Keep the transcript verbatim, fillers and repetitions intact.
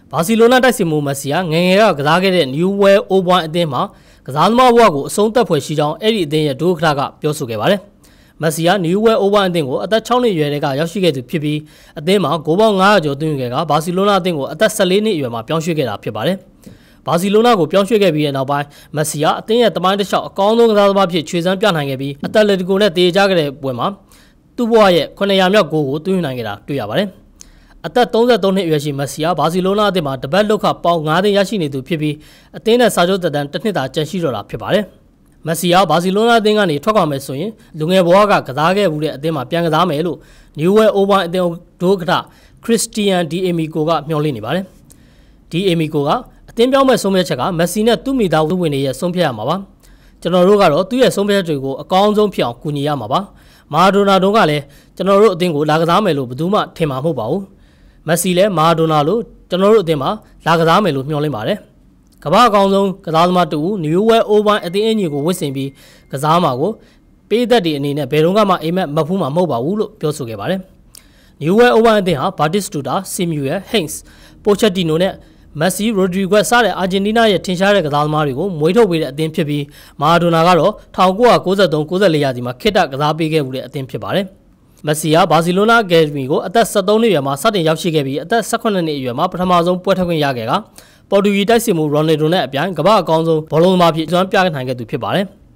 ဘာစီလိုနာတိုက်စစ်မှုမက်ဆီယာငငယ်ကကစားခဲ့တဲ့ New Well အိုးပွိုင်းအသင်းမှာကစားသမားဘဝကိုအဆုံးသတ်ဖွယ်ရှိကြောင်းအဲ့ဒီအသင်းရဲ့ဒုက္ခကပြောဆိုခဲ့ပါတယ်မက်ဆီယာ New Well အိုးပွိုင်းအသင်းကိုအသက်၆နှစ်အရွယ်ကရောက်ရှိခဲ့သူဖြစ်ပြီးအသင်းမှာဂိုးပေါင်း၅ရာကျော်သွင်းခဲ့ကဘာစီလိုနာအသင်းကိုအသက်၁၄နှစ်အရွယ်မှာပြောင်းရွှေ့ခဲ့တာဖြစ်ပါတယ်ဘာစီလိုနာကိုပြောင်းရွှေ့ခဲ့ပြီးတဲ့နောက်ပိုင်းမက်ဆီယာအသင်းရဲ့တမိုင်းတစ်လျှောက်အကောင်းဆုံးကစားသမားဖြစ်ခြေစမ်းပြနိုင်ခဲ့ပြီးအသက်လက်တကိုနဲ့တည်ကြခဲ့တဲ့ပွဲမှာသူ့ဘဝရဲ့ခုနှစ်ရာမြောက်ဂိုးကိုသွင်းနိုင်ခဲ့တာတွေ့ရပါတယ်အသက်၃၃နှစ်အရွယ်ရှိမက်ဆီယာဘာစီလိုနာအသင်းမှာတပတ်လောက်ခပေါင်၅သိန်းရရှိနေသူဖြစ်ပြီးအသင်းနဲ့စာချုပ်သက်တမ်းတစ်နှစ်သာကျန်ရှိတော့တာဖြစ်ပါတယ်မက်ဆီယာဘာစီလိုနာအသင်းကနေထွက်ခွာမယ်ဆိုရင်လူငယ်ဘဝကကစားခဲ့မှုတဲ့အသင်းမှာပြန်ကစားမယ်လို့ New Well အိုးပွိုင်းအသင်းဒုက္ခခရစ္စတီယန်ဒီအီမီကိုကမျှော်လင့်နေပါတယ်ဒီအီမီကိုကအသင်းပြောင်းမဲ့ဆုံးဖြတ်ချက်ကမက်ဆီနဲ့သူ့မိသားစုဝင်တွေရဲ့ဆုံးဖြတ်ရမှာပါကျွန်တော်တို့ကတော့သူ့ရဲ့ဆုံးဖြတ်တွေကိုအကောင်းဆုံးဖြစ်အောင်ကူညီရမှာပါမာဒိုနာတို့ကလည်းကျွန်တော်တို့အသင်းကိုလာကစားမယ်လို့ဘယ်သူမှထင်မှာမဟုတ်ပါဘူးမက်ဆီလည်းမာဒိုနာလို့ကျွန်တော်တို့အသင်းမှာလာကစားမယ်လို့မျှော်လင့်ပါတယ်ကမ္ဘာအကောင်းဆုံးကစားသမားတူ New Well အိုးပွိုင်းအသင်းအညီကိုဝစ်ဆင်ပြီးကစားမှာကိုပေးသက်တွေအနေနဲ့ဘယ်တော့မှအိမ်မက်မဖူးမှာမဟုတ်ပါဘူးလို့ပြောဆိုခဲ့ပါတယ် New Well အိုးပွိုင်းအသင်းဟာ Batistuta, Simeone, Hayes, Pochettino နဲ့ Messi, Rodriguez စတဲ့အာဂျင်တီးနားရဲ့ထင်ရှားတဲ့ကစားသမားတွေကိုမွေးထုတ်ပေးတဲ့အသင်းဖြစ်ပြီးမာဒိုနာကတော့၁၉၉၃ ၉၄ရာသီမှာခေတ္တကစားပေးခဲ့မှုတဲ့အသင်းဖြစ်ပါတယ်မက်ဆီယာဘာစီလိုနာအကယ်ဒမီကိုအသက်၁၃နှစ်အရွယ်မှာစတင်ရောက်ရှိခဲ့ပြီးအသက်၁၈နှစ်အရွယ်မှာပထမဆုံးပွဲထွက်ခွင့်ရခဲ့ကပေါ်တူဂီတိုက်စစ်မှုရိုနယ်ဒိုနဲ့အပြိုင်ကမ္ဘာအကောင်းဆုံးဘောလုံးသမားဖြစ်ကျွမ်းပြနိုင်ခဲ့သူဖြစ်ပါတယ်